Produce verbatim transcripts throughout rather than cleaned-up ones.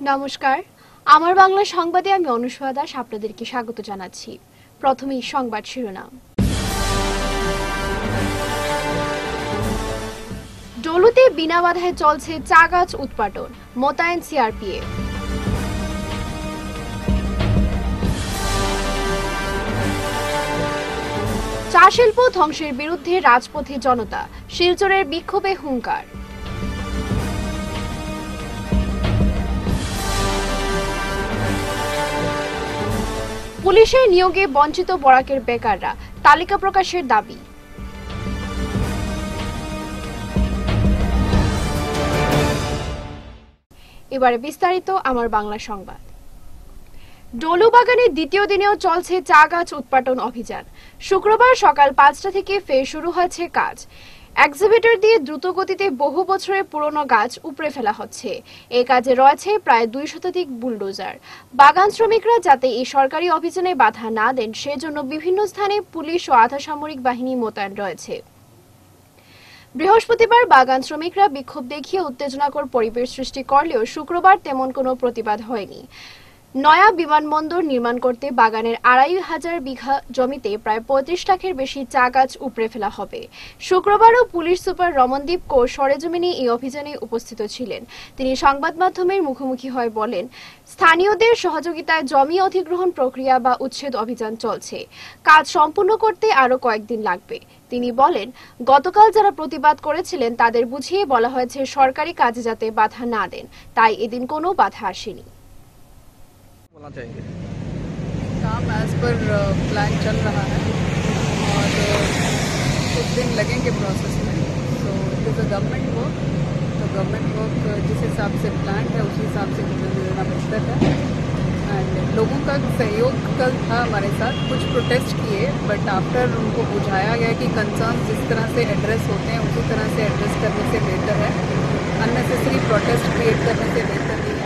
নমস্কার, আমার বাংলা সংবাদে আমি অনুসয়া দাস আপনাদেরকে স্বাগত জানাচ্ছি। প্রথমেই সংবাদ শিরোনাম। ডলুতে বিনা বাধায় চলছে চা গাছ উৎপাদন, মোতায়েন সিআরপিএফ। চা শিল্প ধ্বংসের বিরুদ্ধে রাজপথে জনতা, শিলচরের বিক্ষোভে হুঙ্কার। পুলিশের নিয়োগে বঞ্চিত বরাকের বেকাররা, তালিকা প্রকাশের দাবি। এবারে বিস্তারিত আমার বাংলা সংবাদ। ডলু বাগানের দ্বিতীয় দিনেও চলছে চা গাছ উৎপাদন অভিযান। শুক্রবার সকাল পাঁচটা থেকে ফের শুরু হয়েছে কাজ। এক্সিবিটর দিয়ে দ্রুত গতিতে বহু বছরের পুরনো গাছ উপড়ে ফেলা হচ্ছে। এই কাজে রয়েছে প্রায় দুই শতাধিক বুলডোজার। বাগান শ্রমিকরা যাতে এই সরকারি অভিযানে বাধা না দেন সেজন্য বিভিন্ন স্থানে পুলিশ ও আধা সামরিক বাহিনী মোতায়েন রয়েছে। বৃহস্পতিবার বাগান শ্রমিকরা বিক্ষোভ দেখিয়ে উত্তেজনাকর পরিবেশ সৃষ্টি করলেও শুক্রবার তেমন কোনো প্রতিবাদ হয়নি। নয়া বিমানবন্দর নির্মাণ করতে বাগানের আড়াই হাজার বিঘা জমিতে প্রায় পঁয়ত্রিশ লাখের বেশি চা গাছ উপড়ে ফেলা হবে। শুক্রবারও পুলিশ সুপার রমনদীপ কৌর সরেজমিনে এই অভিযানে উপস্থিত ছিলেন। তিনি সংবাদ মাধ্যমের মুখোমুখি হয়ে বলেন, স্থানীয়দের সহযোগিতায় জমি অধিগ্রহণ প্রক্রিয়া বা উচ্ছেদ অভিযান চলছে। কাজ সম্পূর্ণ করতে আরো কয়েকদিন লাগবে। তিনি বলেন, গতকাল যারা প্রতিবাদ করেছিলেন তাদের বুঝিয়ে বলা হয়েছে সরকারি কাজে যাতে বাধা না দেন, তাই এদিন কোনো বাধা আসেনি। काम एज पर प्लान चल रहा है और कुछ दिन लगेंगे प्रोसेस में। So it is a government work, तो गवर्नमेंट वर्क जिस हिसाब से प्लान है उसी हिसाब से देना बेहतर है। एंड लोगों का सहयोग कल था हमारे साथ, कुछ प्रोटेस्ट किए बट आफ्टर उनको बुझाया गया कि कंसर्न जिस तरह से एड्रेस होते हैं उसी तरह से एड्रेस करने से बेहतर है, अननेसेसरी प्रोटेस्ट क्रिएट करने से बेहतर नहीं है।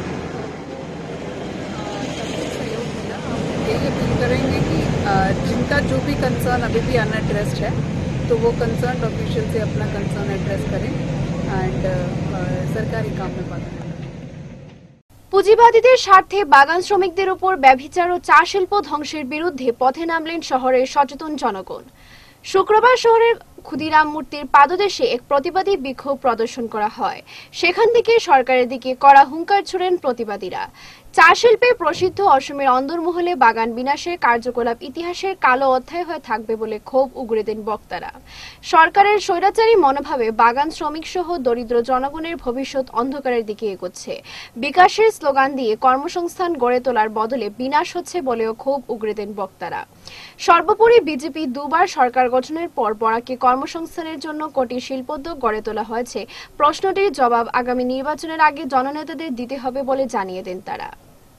यही अपील करेंगे कि जिनका जो भी कंसर्न अभी भी अनएड्रेस्ड है तो वो कंसर्न ऑफिशियल से अपना कंसर्न एड्रेस करें एंड सरकारी काम में बात करें। পুঁজিবাদীদের স্বার্থে বাগান শ্রমিকদের উপর ব্যভিচার ও চা শিল্প ধ্বংসের বিরুদ্ধে পথে নামলেন শহরের সচেতন জনগণ। শুক্রবার শহরের ক্ষুদিরাম মূর্তির পাদদেশে এক প্রতিবাদী বিক্ষোভ প্রদর্শন করা হয়। সেখান থেকে সরকারের দিকে কড়া হুঙ্কার ছুড়েন প্রতিবাদীরা। চা শিল্পে প্রসিদ্ধ অসমের অন্দরমহলে বাগান বিনাশের কার্যকলাপ ইতিহাসের কালো অধ্যায় হয়ে থাকবে বলে ক্ষোভ উগরে দেন বক্তারা। সরকারের স্বৈরাচারী মনোভাবে বাগান শ্রমিক সহ দরিদ্র জনগণের ভবিষ্যৎ অন্ধকারের দিকে এগোচ্ছে। বিকাশের স্লোগান দিয়ে কর্মসংস্থান গড়ে তোলার বদলে বিনাশ হচ্ছে বলেও ক্ষোভ উগরে দেন বক্তারা। সর্বোপরি বিজেপি দুবার সরকার গঠনের পর বরাকে কর্মসংস্থানের জন্য কোটি শিল্পোদ্যোগ গড়ে তোলা হয়েছে। প্রশ্নটির জবাব আগামী নির্বাচনের আগে জননেতাদের দিতে হবে বলে জানিয়ে দেন তারা।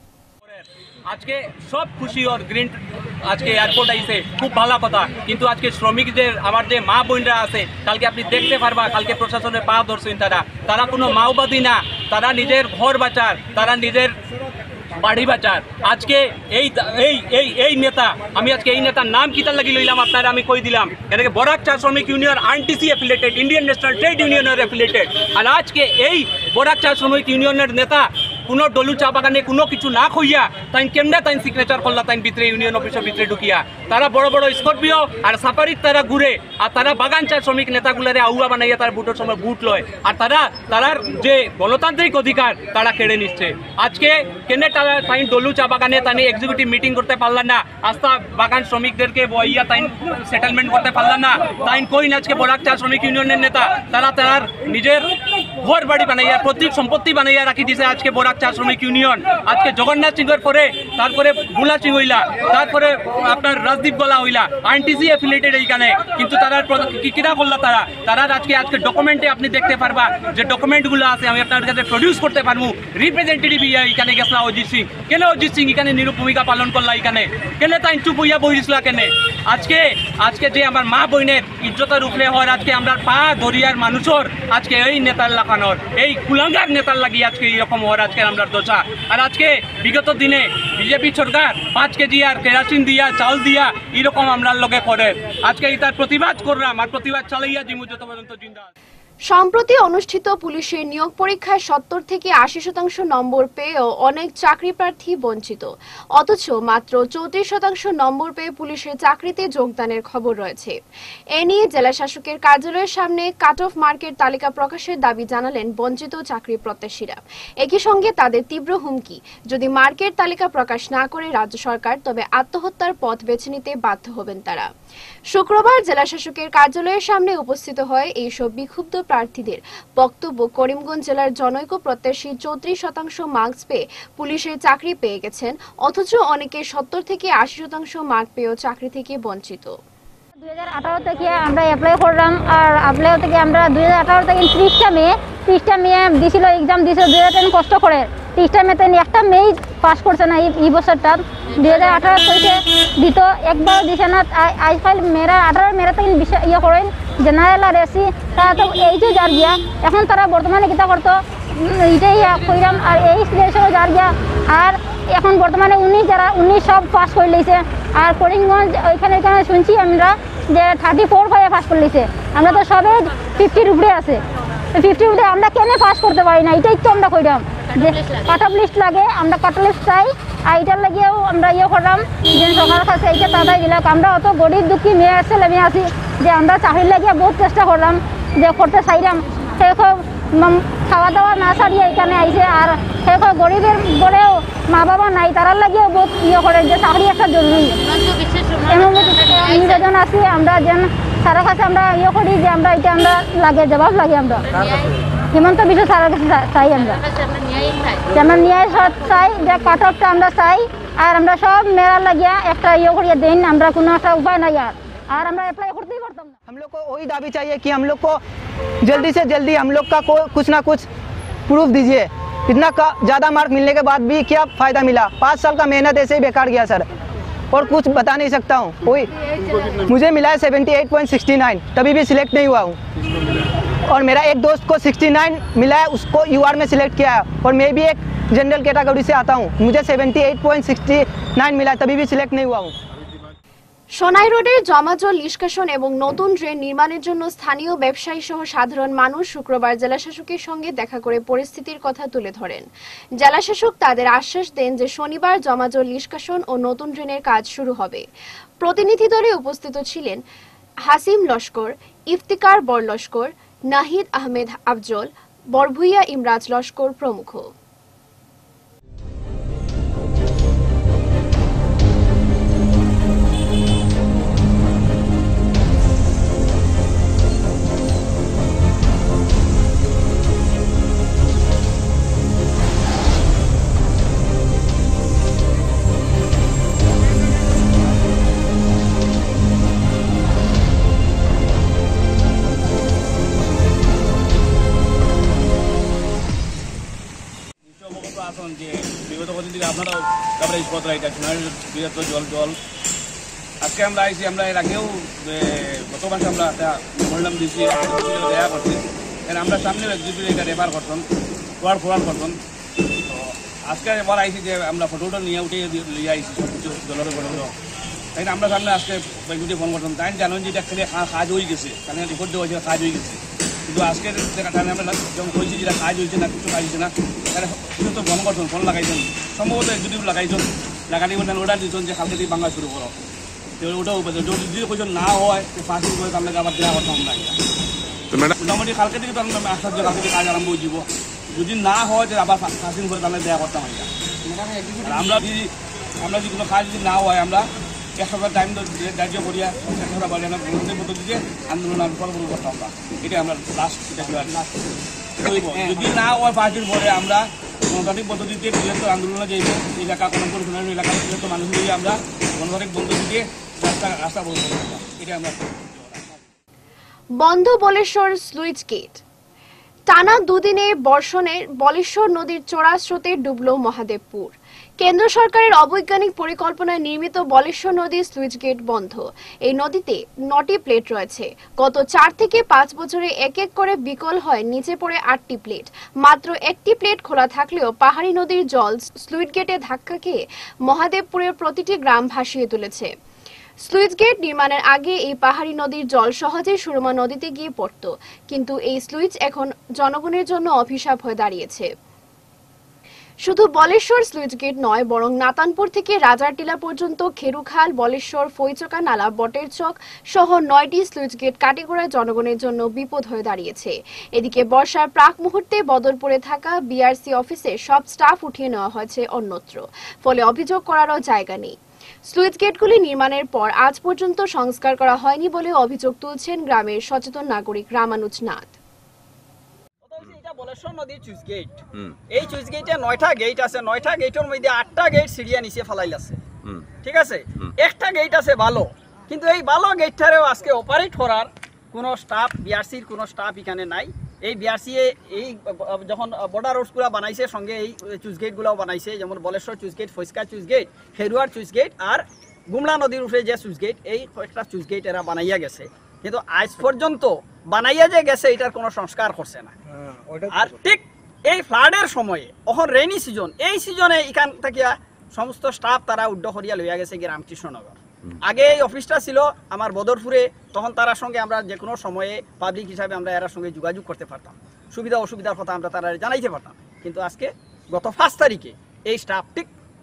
আজকে সব খুশি আর গ্রিন আজকে এয়ারপোর্ট আইছে, খুব ভালো কথা, কিন্তু আজকে শ্রমিকদের আমার যে মা বোনরা আছে কালকে আপনি দেখতে পারবা, কালকে প্রশাসনের পা ধরছেন তারা তারা কোনো মাওবাদী না, তারা নিজের ঘর বাঁচার, তারা নিজের বাড়ি বাঁচার। আজকে এই এই এই এই নেতা, আমি আজকে এই নেতার নাম কিতা লাগি লইলাম আপনারা আমি কই দিলাম, এনেকে বরাক চা শ্রমিক union INTUC affiliated, Indian National Trade ইউনিয়নের অ্যাফিলিয়েটেড। আর আজকে এই বরাক চা শ্রমিক ইউনিয়নের নেতা কোনো ডলু চা বাগানে কোনো কিছু না খুইয়া তাই কেমনে তাই সিগনেচার করলা তাই ভিতরে ইউনিয়ন অফিসের ভিতরে ঢুকিয়া তারা বড় বড় স্করপিও আর সাফারিত তারা ঘুরে, আর তারা বাগান চা শ্রমিক নেতাগুলারে আউয়া বানাইয়া তার বুটের সময় বুট লয়, আর তারা তারার যে গণতান্ত্রিক অধিকার তারা কেড়ে নিচ্ছে। আজকে কেনে তারা তাই ডলু চা বাগানে তাই এক্সিকিউটিভ মিটিং করতে পারলাম না, আস্থা বাগান শ্রমিকদেরকে বইয়া তাই সেটেলমেন্ট করতে পারলাম না, তাই কই না আজকে বরাক চা শ্রমিক ইউনিয়নের নেতা তারা তার নিজের ঘর বাড়ি বানাইয়া প্রত্যেক সম্পত্তি বানাইয়া রাখি দিছে। আজকে বরাক চা শ্রমিক ইউনিয়ন আজকে জগন্নাথ সিংয়ের পরে তারপরে বুলা সিং হইলা, তারপরে আপনার রাজদীপ গলা হইলা, আইএনটিসি অ্যাফিলিয়েটেড এইখানে, কিন্তু তারা কিনা করলা তারা তারা আজকে আজকে ডকুমেন্টে আপনি দেখতে পারবা যে ডকুমেন্টগুলো আছে, আমি আপনার কাছে প্রডিউস করতে পারবো। রিপ্রেজেন্টেটিভ ইয়া এখানে গেছলা অজিত সিং, কেন অজিত সিং এখানে নিরূপ ভূমিকা পালন করলা, এখানে কেন তাই চুপ হইয়া বহিছিলা কেন? আজকে আজকে যে আমার মা বোনের ইজ্জতের উপরে হয় আজকে আমরা পা দরিয়ার মানুষের আজকে এই নেতার লাগানোর এই কুলাঙ্গার নেতার লাগি আজকে এইরকম হওয়ার আজকে আমরা দোষা। আর আজকে বিগত দিনে বিজেপি সরকার পাঁচ কেজি আর কেরাসিন দিয়া চাল দিয়া এরকম আমরা লগে করে আজকে এটার প্রতিবাদ করলাম, আর প্রতিবাদ চালাইয়া জিমু যত পর্যন্ত জিন্দা। সম্প্রতি অনুষ্ঠিত পুলিশের নিয়োগ পরীক্ষায় সত্তর থেকে আশি শতাংশ নম্বর পেয়েও অনেক চাকরি প্রার্থী বঞ্চিত, অথচ মাত্র চৌত্রিশ শতাংশ নম্বর পেয়ে পুলিশের চাকরিতে যোগদানের খবর রয়েছে। এ নিয়ে জেলা শাসকের কার্যালয়ের সামনে কাট অফ মার্কের তালিকা প্রকাশের দাবি জানালেন বঞ্চিত চাকরি প্রত্যাশীরা। একই সঙ্গে তাদের তীব্র হুমকি, যদি মার্কের তালিকা প্রকাশ না করে রাজ্য সরকার তবে আত্মহত্যার পথ বেছে নিতে বাধ্য হবেন তারা। শুক্রবার জেলা শাসকের কার্যালয়ের সামনে উপস্থিত হয় এইসব বিক্ষুব্ধ প্রার্থীদের বক্তব্য। করিমগঞ্জ জেলার জনৈক প্রত্যাশী চৌত্রিশ শতাংশ মার্কস পেয়ে পুলিশের চাকরি পেয়ে গেছেন, অথচ অনেকে সত্তর থেকে আশি শতাংশ মার্ক পেয়েও চাকরি থেকে বঞ্চিত। দুই হাজার আঠারো থেকে আমরা অ্যাপ্লাই করলাম, আর অ্যাপ্লাই থেকে আমরা দুই হাজার আঠারো থেকে ত্রিশটা মেয়ে ত্রিশটা মেয়ে দিছিল, এক্সাম দিছিল দুই হাজার টেন কষ্ট করে ত্রিশটা মেয়েতে একটা মেয়ে পাস করছে না এই বছরটা। দুই হাজার আঠারো থেকে দিত একবার দিছে না। আজকাল মেয়েরা আঠারো মেয়েরা থেকে ইয়ে করেন জেনারেল আর এসি, তারা তো এই যে যার গিয়া এখন তারা বর্তমানে কিতা করতো এইটাই কইরাম, আর এই সিলেকশনে যার গিয়া আর এখন বর্তমানে উনিশ যারা উনিশ সব পাস করে লইছে। আর করিমগঞ্জ ওইখানে ওইখানে শুনছি আমরা যে থার্টি ফোর ফাইভে পাস করে লইছে, আমরা তো সবে ফিফটির উপরে আছে। ফিফটির উপরে আমরা কেন পাস করতে পারি না, এটাই তো আমরা কইরাম যে কাট অফ লিস্ট লাগে, আমরা কাট অফ লিস্ট চাই। আর এটার লাগিয়েও আমরা ইয়ে করলাম যে সরকারের কাছে এইটা তাড়াতাড়ি দিলাম। আমরা অত গরিব দুঃখী মেয়ে ছেলে মেয়ে আছি যে আমরা চাকরির লাগিয়ে বহুত চেষ্টা করলাম যে করতে চাইলাম, সেই খাওয়া দাওয়া না ছাড়িয়ে এখানে আইছে। আর সেই গরিবের বলেও মা বাবা নাই, তারার লাগিয়েও বহুত ইয়ে করে যে চাকরি একটা জরুরি। এমন নিবেদন আছি আমরা যেন স্যারের কাছে আমরা ইয়ে করি যে আমরা এটা আমরা লাগে জবাব লাগে। আমরা হিমন্ত বিশ্ব স্যারের কাছে চাই, আমরা আমরা নিয়ে চাই যে কাট অফটা আমরা চাই। আর আমরা সব মেয়েরা লাগিয়া একটা ইয়ে করিয়ে দিন, আমরা কোনো একটা উপায় নাই। আর আর আমরা अप्लाई করতেই পারতাম না। हम लोग को वही दाबी चाहिए कि हम लोग को जल्दी से जल्दी हम लोग का को कुछ ना कुछ प्रूफ दीजिए। इतना ज़्यादा मार्क मिलने के बाद भी क्या फ़ायदा मिला? पाँच साल का मेहनत ऐसे ही बेकार गया सर, और कुछ बता नहीं सकता हूँ। कोई मुझे मिला है seventy eight point sixty nine, तभी भी सिलेक्ट नहीं हुआ हूँ। और मेरा एक दोस्त को सिक्सटी नाइन मिला है, उसको यू आर में सिलेक्ट किया है। और मैं भी एक जनरल कैटेगरी से आता हूँ, मुझे seventy eight point sixty nine मिला है, तभी भी सिलेक्ट नहीं हुआ हूँ। সোনাই রোডের জমাজল নিষ্কাশন এবং নতুন ড্রেন নির্মাণের জন্য স্থানীয় ব্যবসায়ী সহ সাধারণ মানুষ শুক্রবার জেলাশাসকের সঙ্গে দেখা করে পরিস্থিতির কথা তুলে ধরেন। জেলাশাসক তাদের আশ্বাস দেন যে শনিবার জমাজল নিষ্কাশন ও নতুন ড্রেনের কাজ শুরু হবে। প্রতিনিধি দলে উপস্থিত ছিলেন হাসিম লস্কর, ইফতিকার বর লস্কর, নাহিদ আহমেদ আফজল, বরভুইয়া ইমরাজ লস্কর প্রমুখ। যে বিগত কদিন থেকে আপনারাও তারপরে স্পটরা এটা বৃহত্তর জল জল আজকে আমরা আইসি। আমরা এর আগেও গত মাসে আমরা একটা মেমোরিয়াম দিয়েছি, দেয়া করছি। আমরা সামনে যদি এটা রেফার করতাম ফোয়ার ফোয়ার করতাম। তো আজকে এবার আইসি যে আমরা ফটোটা নিয়ে উঠে লিয়ে আইসি সব কিছু জলের ফটো। তাই আমরা সামনে আজকে বাইকুটি ফোন করতাম, তাই জানেন যে এটা খেলে কাজ হয়ে গেছে, কারণ রিপোর্ট দেওয়া হয়েছে কাজ হয়ে গেছে। কিন্তু আজকের টাইমে আমরা যখন কইছি যেটা কাজ হয়েছে না কিছু কাজ হয়েছে না, তাহলে তো ফোন করছেন, ফোন লাগাইছেন, সম্ভবত একজুটি লাগাইছেন, লাগাই অর্ডার দিচ্ছেন যে কালকে থেকে বাংলা শুরু করো। ওটাও যদি কইছেন না হয় ফাঁসি করে তাহলে আবার দেওয়া করতাম আমরা। মোটামুটি কালকে থেকে তো আমরা আসার যে কালকে কাজ আরম্ভ হয়ে যাব, যদি না হয় যে আবার ফাঁসিং করে তাহলে দেওয়া করতাম আমরা। আমরা যদি আমরা যদি কোনো কাজ যদি না হয় আমরা এক সপ্তাহ টাইম ধার্য করিয়া এক সপ্তাহ বাড়ি আমরা বন্ধুদের পদ্ধতিতে আন্দোলন আমি ফল করতাম আমরা। এটা আমরা লাস্ট যদি না হয় পাঁচ দিন পরে আমরা গণতান্ত্রিক পদ্ধতিতে বৃহত্তর আন্দোলনে যাইব। এলাকা কলমপুর সোনালী এলাকার বৃহত্তর মানুষ মিলিয়ে আমরা গণতান্ত্রিক পদ্ধতিতে রাস্তা রাস্তা বন্ধ করতাম। এটা আমরা বন্ধ বলেশ্বর স্লুইস গেট। টানা দুদিনে বর্ষণে বলেশ্বর নদীর চড়া স্রোতে ডুবল মহাদেবপুর। কেন্দ্র সরকারের অবৈজ্ঞানিক পরিকল্পনায় নির্মিত বলেশ্বর নদীর স্লুইস গেট বন্ধ। এই নদীতে নটি প্লেট রয়েছে। গত চার থেকে পাঁচ বছরে এক এক করে বিকল হয় নিচে পড়ে আটটি প্লেট। মাত্র একটি প্লেট খোলা থাকলেও পাহাড়ি নদীর জল স্লুইস গেটে ধাক্কা খেয়ে মহাদেবপুরের প্রতিটি গ্রাম ভাসিয়ে তুলেছে। স্লুইস গেট নির্মাণের আগে এই পাহাড়ি নদীর জল সহজে সুরমা নদীতে গিয়ে পড়ত, কিন্তু এই স্লুইস এখন জনগণের জন্য অভিশাপ হয়ে দাঁড়িয়েছে। শুধু বলেশ্বর স্লুইস গেট নয়, বরং নাতানপুর থেকে রাজারটিলা পর্যন্ত খেরুখাল, বলেশ্বর, ফইচকা নালা, বটের চক সহ নয়টি স্লুইস গেট কাটিগড়ায় জনগণের জন্য বিপদ হয়ে দাঁড়িয়েছে। এদিকে বর্ষার প্রাক মুহূর্তে বদরপুরে থাকা বিআরসি অফিসে সব স্টাফ উঠিয়ে নেওয়া হয়েছে অন্যত্র, ফলে অভিযোগ করারও জায়গা নেই। স্লুইস গেটগুলি নির্মাণের পর আজ পর্যন্ত সংস্কার করা হয়নি বলে অভিযোগ তুলছেন গ্রামের সচেতন নাগরিক রামানুজ নাথ। বলেশ্বর নদীর চুইস গেট, এই চুইস গেটে নয়টা গেট আছে, নয়টা গেটের মধ্যে আটটা গেট সিরিয়া নিচে ফেলাই আছে, ঠিক আছে। একটা গেট আছে ভালো, কিন্তু এই ভালো গেটটারেও আজকে অপারেট করার কোনো স্টাফ, বিআরসির কোনো স্টাফ এখানে নাই। এই বিআরসি এই যখন বর্ডার রোডসগুলো বানাইছে, সঙ্গে এই চুইস গেটগুলোও বানাইছে, যেমন বলেশ্বর চুইস গেট, ফইচকা চুইস গেট, খেরুয়ার চুইস গেট আর গুমলা নদীর উপরে যে চুইস গেট, এই কয়েকটা চুইস গেট এরা বানাইয়া গেছে, কিন্তু আজ পর্যন্ত বানাইয়া যে গেছে এটার কোনো সংস্কার করছে না। আর ঠিক এই ফ্লাডের সময়ে, এখন রেইনি সিজন, এই সিজনে এখান থেকে সমস্ত স্টাফ তারা উদ্যোগ করিয়া লইয়া গেছে রামকৃষ্ণনগর। আগে এই অফিসটা ছিল আমার বদরপুরে, তখন তার সঙ্গে আমরা যে কোনো সময়ে পাবলিক হিসাবে আমরা এর সঙ্গে যোগাযোগ করতে পারতাম, সুবিধা অসুবিধার কথা আমরা তারা জানাইতে পারতাম। কিন্তু আজকে গত পাঁচ তারিখে এই স্টাফ ঠিক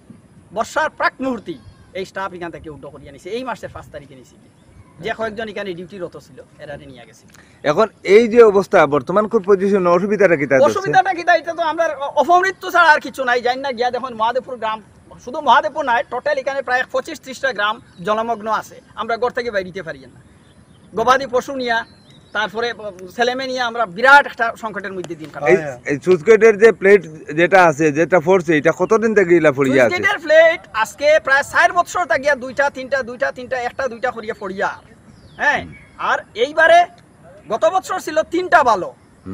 বর্ষার প্রাক মুহূর্তেই এই স্টাফ এখান থেকে উদ্যোগ করিয়া নিছে, এই মাসের পাঁচ তারিখে নিছে, যে কয়েকজন এখানে ডিউটিরত ছিল এরা নিয়ে গেছে। এখন এই যে অবস্থা বর্তমান কোন পজিশন, অসুবিধাটা কি? অসুবিধাটা কি? এটা তো আমরা অপমৃত্যু ছাড়া আর কিছু নাই। জানি না গিয়া দেখুন মহাদেবপুর গ্রাম, শুধু মহাদেবপুর নাই, টোটাল এখানে প্রায় পঁচিশ ত্রিশটা গ্রাম জলমগ্ন আছে, আমরা ঘর থেকে বাইরে দিতে পারি না। গবাদি পশু নিয়া, তারপরে ছেলেমেয়ে নিয়ে আমরা বিরাট একটা সংকটের মধ্যে দিন কাটাই। এই চুইস গেটের যে প্লেট যেটা আছে, যেটা ফোর্স, এটা কতদিন থেকে ইলা পড়িয়া আছে? চুইস গেটের প্লেট আজকে প্রায় চার বছর থেকে দুইটা তিনটা দুইটা তিনটা একটা দুইটা করিয়া পড়িয়া, হ্যাঁ। আর এইবারে গত বছর ছিল তিনটা ভালো,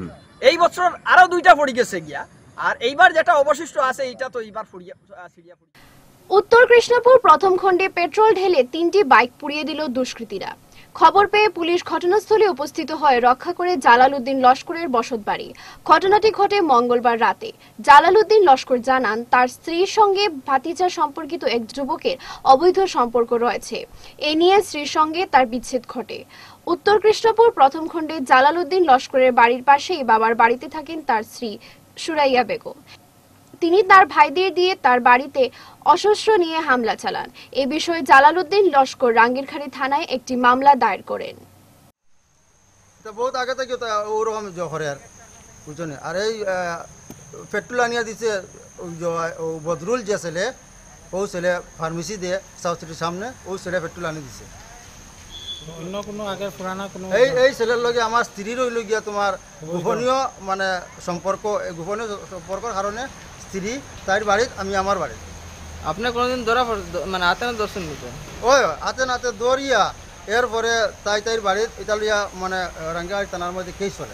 এই বছর আরো দুইটা পড়ে গেছে গিয়া, আর এইবার যেটা অবশিষ্ট আছে এইটা তো এইবার পড়িয়া সিরিয়া পড়িয়া। উত্তর কৃষ্ণপুর প্রথম খণ্ডে পেট্রোল ঢেলে তিনটি বাইক পুড়িয়ে দিল দুষ্কৃতীরা। খবর পেয়ে পুলিশ ঘটনাস্থলে উপস্থিত হয় রক্ষা করে জালালউদ্দিন লস্করের বসতবাড়ি। ঘটনাটি ঘটে মঙ্গলবার রাতে। জালালউদ্দিন লস্কর জানান, তার স্ত্রীর সঙ্গে ভাতিজা সম্পর্কিত এক যুবকের অবৈধ সম্পর্ক রয়েছে। এ নিয়ে স্ত্রীর সঙ্গে তার বিচ্ছেদ ঘটে। উত্তর কৃষ্ণপুর প্রথম খণ্ডে জালালউদ্দিন লস্করের বাড়ির পাশেই বাবার বাড়িতে থাকেন তার স্ত্রী সুরাইয়া বেগম। তিনি তার ভাইদের দিয়ে তার বাড়িতে অস্ত্র নিয়ে হামলা চালান। এ বিষয়ে জালালউদ্দিন লস্কর রাঙ্গিরখাড়ি থানায় একটি মামলা দায়ের করেন। এটা বহুত আগে থেকে ওরকম করে আর বুঝছেন। আর এই পেট্রোল আনিয়া দিছে বদরুল যে ছেলে, ও ছেলে ফার্মেসি দিয়ে সাউথ সিটির সামনে, ওই ছেলে পেট্রোল আনি দিছে। অন্য কোনো আগে পুরানা কোনো এই এই ছেলের লগে আমার স্ত্রীর হইল গিয়া তোমার গোপনীয় মানে সম্পর্ক, গোপনীয় সম্পর্কের কারণে স্ত্রী তার বাড়িত, আমি আমার বাড়িত। আপনি কোনোদিন ধরা মানে হাতে না দর্শন নিতে? ওই হাতে নাতে দৌড়িয়া এরপরে তাই তাই বাড়িত এটা লিয়া মানে রাঙ্গাহাড়ি থানার মধ্যে কেস চলে।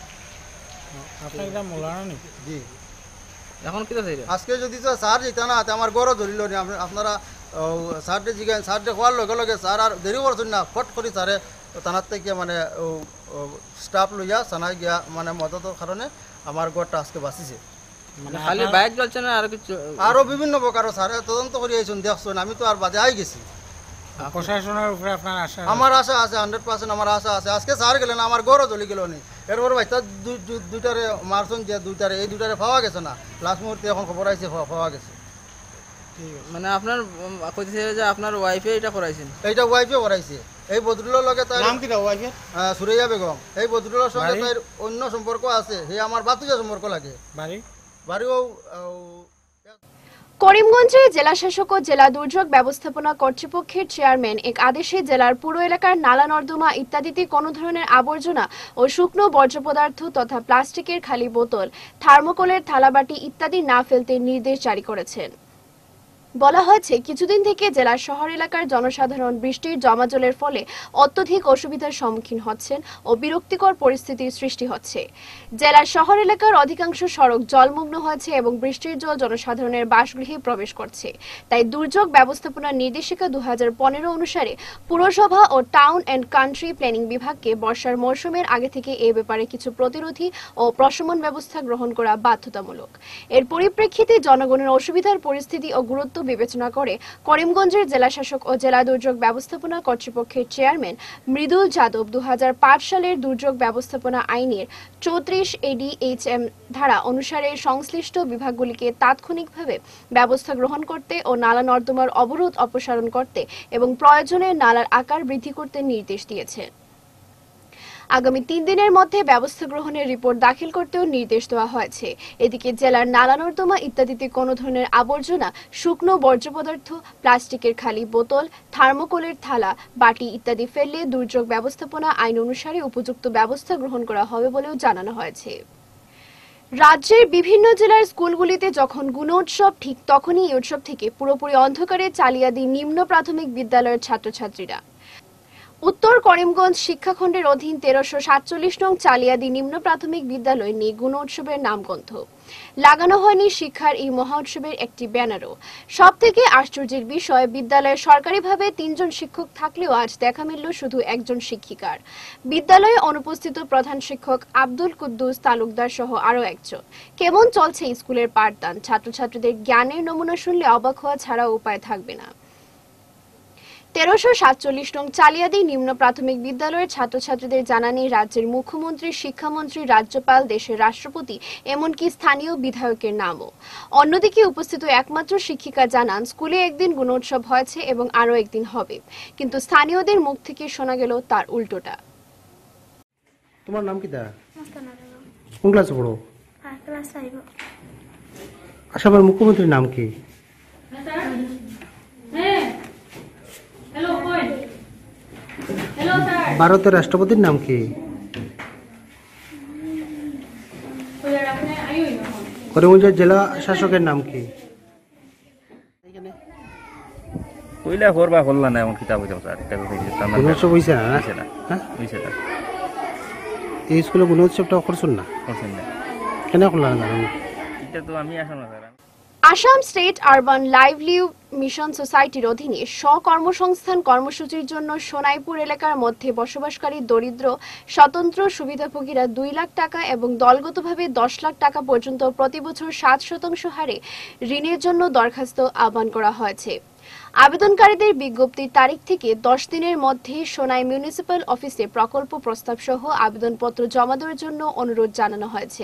আপনার এটা মোলানা নাকি? জি। এখন কি আছে? আজকে যদি তো স্যার যেটা না আমার গড়ও ধরিল নি, আপনারা স্যারটে জিজ্ঞাসা, স্যারটে হওয়ার লগে লগে স্যার আর দেরি করছেন না, ফট করি স্যারে থানার থেকে মানে স্টাফ লইয়া থানায় গিয়া মানে মদতের কারণে আমার গড়টা আজকে বাঁচিছে। মানে খালি বাইক চলছে না আর কিছু? আরো বিভিন্ন প্রকার স্যারে তদন্ত করে আইছেন, দেখছেন। আমি তো আর বাদে আই গেছি। প্রশাসনের উপরে আপনার আশা? আমার আশা আছে, হান্ড্রেড পার্সেন্ট আমার আশা আছে। আজকে স্যার গেলেন, আমার গড়ও জ্বলি গেল নি। এরপর ভাই তার দুইটারে মারছেন, যে দুইটারে এই দুইটারে পাওয়া গেছে না, লাস্ট মুহূর্তে এখন খবর আইছে পাওয়া গেছে। মানে আপনার কইতেছে যে আপনার ওয়াইফে এটা করাইছেন? এইটা ওয়াইফে করাইছে। এই বদরুলের লগে তার নাম কি দাও ওয়াইফের? সুরাইয়া বেগম। এই বদরুলের সঙ্গে তার অন্য সম্পর্ক আছে, হে আমার বাতুজা সম্পর্ক লাগে। বাড়ি বাড়িও করিমগঞ্জে জেলা শাসক ও জেলা দুর্যোগ ব্যবস্থাপনা কর্তৃপক্ষের চেয়ারম্যান এক আদেশে জেলার পুরো এলাকার নালা নর্দমা ইত্যাদিতে কোনো ধরনের আবর্জনা ও শুকনো বর্জ্য পদার্থ তথা প্লাস্টিকের খালি বোতল, থার্মোকলের থালাবাটি ইত্যাদি না ফেলতে নির্দেশ জারি করেছেন। বলা হয়েছে, কিছুদিন থেকে জেলার শহর এলাকার জনসাধারণ বৃষ্টির জমাজলের ফলে অত্যধিক অসুবিধার সম্মুখীন হচ্ছেন ও বিরক্তিকর পরিস্থিতির সৃষ্টি হচ্ছে। জেলার শহর এলাকার অধিকাংশ সড়ক জলমগ্ন হয়েছে এবং বৃষ্টির জল জনসাধারণের বাসগৃহে প্রবেশ করছে। তাই দুর্যোগ ব্যবস্থাপনার নির্দেশিকা দু হাজার পনেরো অনুসারে পুরসভা ও টাউন অ্যান্ড কান্ট্রি প্ল্যানিং বিভাগকে বর্ষার মৌসুমের আগে থেকে এ ব্যাপারে কিছু প্রতিরোধী ও প্রশমন ব্যবস্থা গ্রহণ করা বাধ্যতামূলক। এর পরিপ্রেক্ষিতে জনগণের অসুবিধার পরিস্থিতি ও গুরুত্ব বিবেচনা করে করিমগঞ্জের জেলাশাসক ও জেলা দুর্যোগ ব্যবস্থাপনা কর্তৃপক্ষের চেয়ারম্যান মৃদুল যাদব দু হাজার পাঁচ সালের দুর্যোগ ব্যবস্থাপনা আইনের চৌত্রিশ এডিএইচএম ধারা অনুসারে সংশ্লিষ্ট বিভাগগুলিকে তাৎক্ষণিকভাবে ব্যবস্থা গ্রহণ করতে ও নালা নর্দমার অবরোধ অপসারণ করতে এবং প্রয়োজনে নালার আকার বৃদ্ধি করতে নির্দেশ দিয়েছে। আগামী তিন দিনের মধ্যে ব্যবস্থা গ্রহণের রিপোর্ট দাখিল করতেও নির্দেশ দেওয়া হয়েছে। এদিকে জেলার নালা নর্দমা ইত্যাদিতে কোনো ধরনের আবর্জনা, শুকনো বর্জ্য পদার্থ, প্লাস্টিকের খালি বোতল, থার্মোকোলের থালা, বাটি ইত্যাদি ফেললে দুর্যোগ ব্যবস্থাপনা আইন অনুসারে উপযুক্ত ব্যবস্থা গ্রহণ করা হবে বলেও জানানো হয়েছে। রাজ্যের বিভিন্ন জেলার স্কুলগুলিতে যখন গুণোৎসব, ঠিক তখনই এই উৎসব থেকে পুরোপুরি অন্ধকারে চালিয়াদি নিম্ন প্রাথমিক বিদ্যালয়ের ছাত্রছাত্রীরা। উত্তর করিমগঞ্জ শিক্ষাখণ্ডের অধীন তেরোশো সাতচল্লিশ নং চালিয়াদি নিম্ন প্রাথমিক বিদ্যালয় নিয়ে গুণোৎসবের নামগন্ধ। লাগানো হয়নি শিক্ষার এই মহা উৎসবের একটি ব্যানারও। সব থেকে আশ্চর্যের বিষয়, বিদ্যালয়ে সরকারিভাবে তিনজন শিক্ষক থাকলেও আজ দেখা মিলল শুধু একজন শিক্ষিকার। বিদ্যালয়ে অনুপস্থিত প্রধান শিক্ষক আব্দুল কুদ্দুস তালুকদার সহ আরও একজন। কেমন চলছে স্কুলের পাঠদান? ছাত্রছাত্রীদের জ্ঞানের নমুনা শুনলে অবাক হওয়া ছাড়া উপায় থাকবে না। তেরোশো সাতচল্লিশ নং চালিয়াদি নিম্ন প্রাথমিক বিদ্যালয়ের ছাত্রছাত্রীদের জানানি রাজ্যের মুখ্যমন্ত্রী, শিক্ষামন্ত্রী, রাজ্যপাল, দেশের রাষ্ট্রপতি, এমনকি স্থানীয় বিধায়কের নামও। অন্যদিকে উপস্থিত একমাত্র শিক্ষিকা জানান, স্কুলে একদিন গুণোৎসব হয়েছে এবং আরও একদিন হবে, কিন্তু স্থানীয়দের মুখ থেকে শোনা গেল তার উল্টোটা। তোমার নাম কি? দা কোন ক্লাসে পড়ো? Class five. আসামের মুখ্যমন্ত্রীর নাম কি? ভারতের রাষ্ট্রপতির নাম কি? করিমগঞ্জের জেলা শাসকের নাম কি? কইলা করবা করলা না এমন কিতাব হইতাম স্যার কিতাব হইতাম না গুণোৎসব হইছে না হইছে না হ্যাঁ হইছে না এই স্কুলে গুণোৎসবটা করছুন না করছেন না কেন করলা না জানো এটা তো আমি আসল না sir. Assam state urban livelihood mission সোসাইটির অধীনে স্বকর্মসংস্থান কর্মসূচির জন্য সোনাইপুর এলাকার মধ্যে বসবাসকারী দরিদ্র স্বতন্ত্র সুবিধাভোগীরা দুই লাখ টাকা এবং দলগতভাবে দশ লাখ টাকা পর্যন্ত প্রতি বছর সাত শতাংশ হারে ঋণের জন্য দরখাস্ত আহ্বান করা হয়েছে। আবেদনকারীদের বিজ্ঞপ্তির তারিখ থেকে দশ দিনের মধ্যে সোনাই মিউনিসিপ্যাল অফিসে প্রকল্প প্রস্তাব সহ আবেদনপত্র জমা দেওয়ার জন্য অনুরোধ জানানো হয়েছে।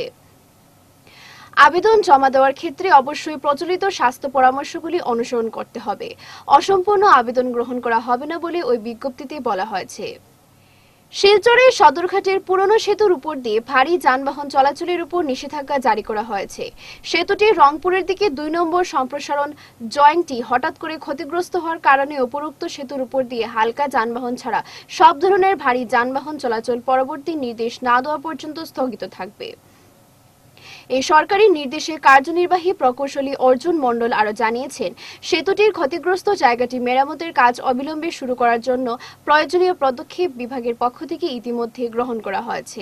আবেদন জমা দেওয়ার ক্ষেত্রে অবশ্যই প্রচলিত স্বাস্থ্য পরামর্শগুলি অনুসরণ করতে হবে। অসম্পূর্ণ আবেদন গ্রহণ করা হবে না বলে ওই বিজ্ঞপ্তিতে বলা হয়েছে। শিলচরের সদরঘাটের পুরনো সেতুর উপর দিয়ে ভারী যানবাহন চলাচলের উপর নিষেধাজ্ঞা জারি করা হয়েছে। সেতুটি রংপুরের দিকে দুই নম্বর সম্প্রসারণ জয়েন্টটি হঠাৎ করে ক্ষতিগ্রস্ত হওয়ার কারণে উপরোক্ত সেতুর উপর দিয়ে হালকা যানবাহন ছাড়া সব ধরনের ভারী যানবাহন চলাচল পরবর্তী নির্দেশ না দেওয়া পর্যন্ত স্থগিত থাকবে। এই সরকারি নির্দেশে কার্যনির্বাহী প্রকৌশলী অর্জুন মণ্ডল আরো জানিয়েছেন, সেতুটির ক্ষতিগ্রস্ত জায়গাটি মেরামতের কাজ অবিলম্বে শুরু করার জন্য প্রয়োজনীয় পদক্ষেপ বিভাগের পক্ষ থেকে ইতিমধ্যে গ্রহণ করা হয়েছে।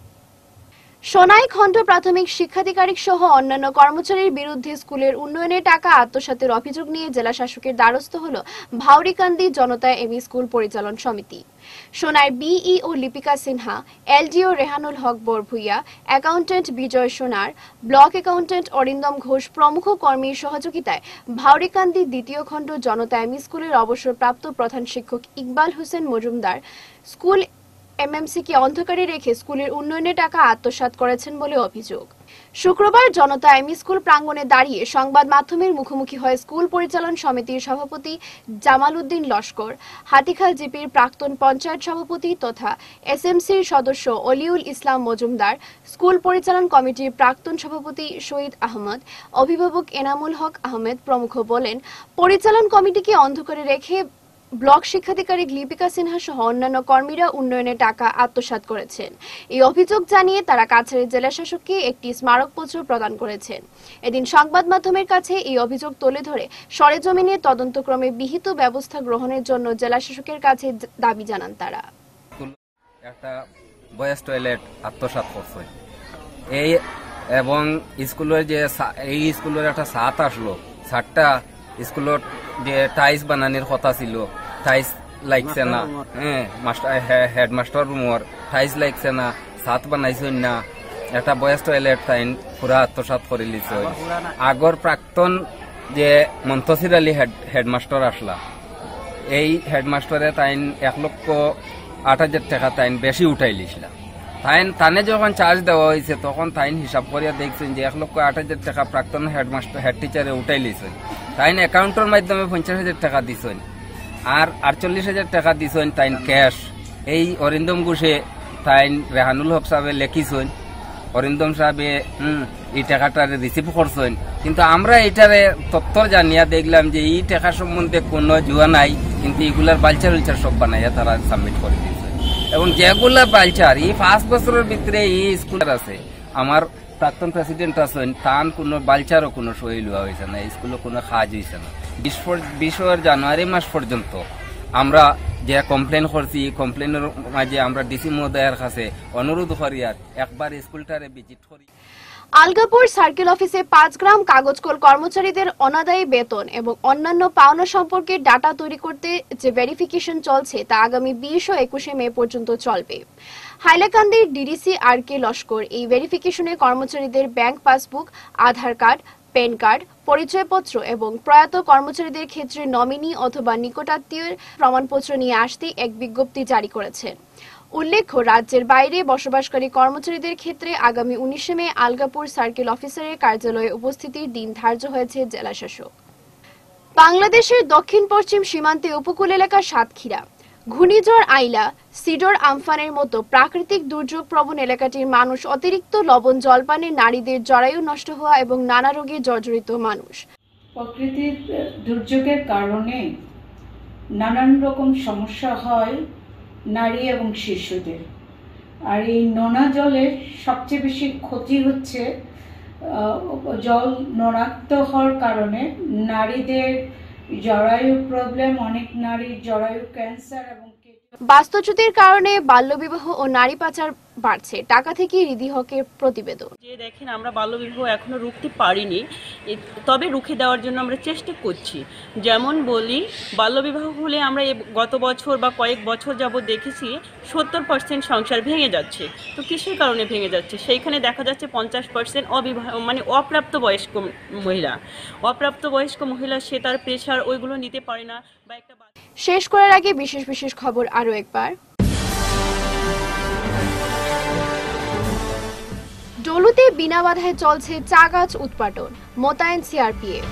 সোনাই খণ্ড প্রাথমিক শিক্ষাধিকারিক সহ অন্যান্য কর্মচারীর বিরুদ্ধে স্কুলের উন্নয়নের টাকা আত্মসাতের অভিযোগ নিয়ে জেলা শাসকের দ্বারস্থ হল ভাউরিকান্দি জনতা এমই স্কুল পরিচালন সমিতি। Sonai BEO Lipika Sinha, LDO Rehanul Haque Barbhuiya, accountant Bijoy Sonar, block accountant Arindam Ghosh প্রমুখ কর্মীর সহযোগিতায় ভাউরিকান্দি দ্বিতীয় খণ্ড জনতা এমই স্কুলের অবসরপ্রাপ্ত প্রধান শিক্ষক ইকবাল হোসেন মজুমদার স্কুল এমএমসিকে অন্ধকারে রেখে স্কুলের উন্নয়নের টাকা আত্মসাৎ করেছেন বলে অভিযোগ। শুক্রবার জনতা এমই স্কুল প্রাঙ্গণে দাঁড়িয়ে সংবাদ মাধ্যমের মুখোমুখি হয় স্কুল পরিচালন সমিতির সভাপতি জামাল উদ্দিন লস্কর, হাতিখাল জিপির প্রাক্তন পঞ্চায়েত সভাপতি তথা এসএমসির সদস্য অলিউল ইসলাম মজুমদার, স্কুল পরিচালন কমিটির প্রাক্তন সভাপতি শহীদ আহমদ, অভিভাবক এনামুল হক আহমেদ প্রমুখ বলেন, পরিচালন কমিটিকে অন্ধকারে রেখে ব্লক শিক্ষাধিকারী লিপিকা সিনহা সহ অন্যান্য কর্মীরা উন্নয়নের টাকা আত্মসাৎ করেছেন। এই অভিযোগ জানিয়ে তারা কাছাড়ের জেলা শাসককে একটি স্মারকপত্র প্রদান করেছেন। এদিন সংবাদ মাধ্যমের কাছে এই অভিযোগ তুলে ধরে সরেজমিনে তদন্তক্রমে বিহিত ব্যবস্থা গ্রহণের জন্য জেলা শাসকের কাছে দাবি জানান তারা। একটা বয়েজ টয়লেট আত্মসাৎ করছে এই এবং স্কুলের যে এই স্কুলের একটা ছাদ আসলো, ছাদটা স্কুলের যে টাইলস বানানোর কথা ছিল, টাইলস লাগছে না, হ্যাঁ মাস্টার হেডমাস্টার রুমর টাইলস লাগছে না, ছাদ বানাইছেন না, একটা বয়েজ টয়লেট তাই পুরা আত্মসাৎ করে লিছে। আগর প্রাক্তন যে মন্তসির আলী হেড হেডমাস্টার আসলা এই হেডমাস্টারে তাইন এক লক্ষ আট হাজার টাকা তাইন বেশি উঠাই লিছিলাম তাইন তানে যখন চার্জ দেওয়া হয়েছে তখন তাইন হিসাব করিয়া দেখছেন যে এক লক্ষ আট হাজার টাকা প্রাক্তন হেডমাস্টার হেড টিচারে উঠাই লিছেন তাইন অ্যাকাউন্টের মাধ্যমে পঞ্চাশ হাজার টাকা দিছেন আর আটচল্লিশ হাজার টাকা দিছেন তাইন ক্যাশ এই অরিন্দম ঘোষে তাইন রেহানুল হক সাহেবে লেখিছেন অরিন্দম সাহেবে হম এই টাকাটারে রিসিভ করছেন কিন্তু আমরা এটারে তথ্য জানিয়া দেখলাম যে এই টাকা সম্বন্ধে কোনো জুয়া নাই কিন্তু এগুলার বালচার উলচার সব বানাইয়া তারা সাবমিট করে দিয়েছে এবং যেগুলা বালচার এই পাঁচ বছরের ভিতরে এই স্কুলের আছে আমার প্রাক্তন প্রেসিডেন্ট আছেন তান কোনো বালচারও কোনো সই লওয়া হয়েছে না স্কুলে কোনো কাজ হয়েছে না বিশের জানুয়ারি মাস পর্যন্ত আমরা যে কমপ্লেন করছি কমপ্লেনের মাঝে আমরা ডিসি মহোদয়ের কাছে অনুরোধ করি আর একবার স্কুলটারে ভিজিট করি। আলগাপুর সার্কেল অফিসে পাঁচ গ্রাম কাগজকল কর্মচারীদের অনাদায়ী বেতন এবং অন্যান্য পাওনা সম্পর্কে ডাটা তৈরি করতে যে ভেরিফিকেশন চলছে তা আগামী বিশ ও একুশে মে পর্যন্ত চলবে। হাইলাকান্দির ডিডিসি আর কে লস্কর এই ভেরিফিকেশনে কর্মচারীদের bank passbook, Aadhaar card, PAN card, পরিচয়পত্র এবং প্রয়াত কর্মচারীদের ক্ষেত্রে নমিনি অথবা নিকটাত্মীয় প্রমাণপত্র নিয়ে আসতে এক বিজ্ঞপ্তি জারি করেছেন। উল্লেখ্য, রাজ্যের বাইরে বসবাসকারী কর্মচারীদের ক্ষেত্রে আগামী উনিশে মে আলগাপুর সার্কেল অফিসারের কার্যালয়ে উপস্থিতির দিন ধার্য হয়েছে জেলাশাসক। বাংলাদেশের দক্ষিণ পশ্চিম সীমান্তে উপকূল এলাকা সাতক্ষীরা ঘূর্ণিঝড় আইলা, সিডর আমফানের মতো প্রাকৃতিক দুর্যোগ প্রবণ এলাকাটির মানুষ অতিরিক্ত লবণ জলপানে নারীদের জরায়ু নষ্ট হওয়া এবং নানা রোগে জর্জরিত মানুষ। প্রকৃতির দুর্যোগের কারণে নানান রকম সমস্যা হয় নারী এবং শিশুদের। আর এই নোনা জলের সবচেয়ে বেশি ক্ষতি হচ্ছে জল নোনাক্ত হওয়ার কারণে নারীদের জরায়ু প্রবলেম, অনেক নারীর জরায়ু ক্যান্সার এবং বাস্তুচ্যুতির কারণে বাল্যবিবাহ ও নারী পাচার বাড়ছে। টাকা থেকে রিদি হকের প্রতিবেদন। যে দেখেন, আমরা বাল্যবিবাহ এখনো রুখতে পারিনি, তবে রুখে দেওয়ার জন্য আমরা চেষ্টা করছি। যেমন বলি, বাল্যবিবাহ হলে আমরা গত বছর বা কয়েক বছর যাবত দেখেছি সত্তর পার্সেন্ট সংসার ভেঙে যাচ্ছে। তো কিসের কারণে ভেঙে যাচ্ছে? সেইখানে দেখা যাচ্ছে পঞ্চাশ পার্সেন্ট অবিবাহ মানে অপ্রাপ্ত বয়স্ক মহিলা অপ্রাপ্ত বয়স্ক মহিলা সে তার প্রেশার ওইগুলো নিতে পারে না বা একটা। শেষ করার আগে বিশেষ বিশেষ খবর আরো একবার। ডলুতে বিনা বাধায় চলছে চা গাছ উৎপাদন, মোতায়েন সিআরপিএফ।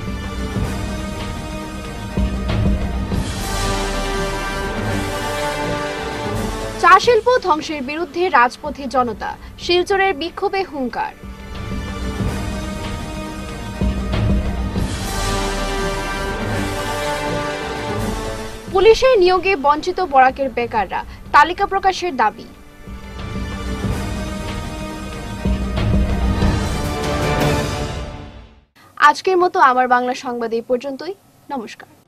চা শিল্প ধ্বংসের বিরুদ্ধে রাজপথে জনতা, শিলচরের বিক্ষোভে হুঙ্কার। পুলিশের নিয়োগে বঞ্চিত বরাকের বেকাররা, তালিকা প্রকাশের দাবি। আজকের মতো আমার বাংলা সংবাদ এই পর্যন্তই। নমস্কার।